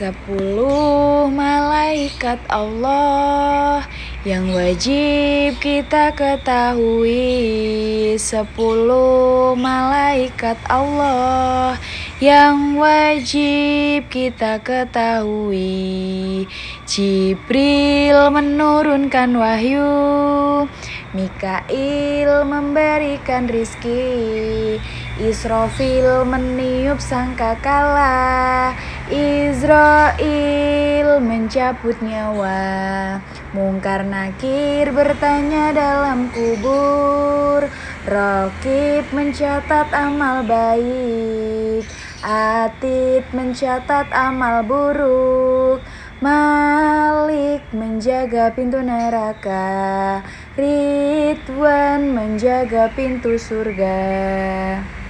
10 malaikat Allah yang wajib kita ketahui. 10 malaikat Allah yang wajib kita ketahui. Jibril menurunkan wahyu, Mikail memberikan rizki, Israfil meniup sangkakala, Israel mencabut nyawa, Mungkar Nakir bertanya dalam kubur, Raqib mencatat amal baik, Atid mencatat amal buruk, Malik menjaga pintu neraka, Ridwan menjaga pintu surga.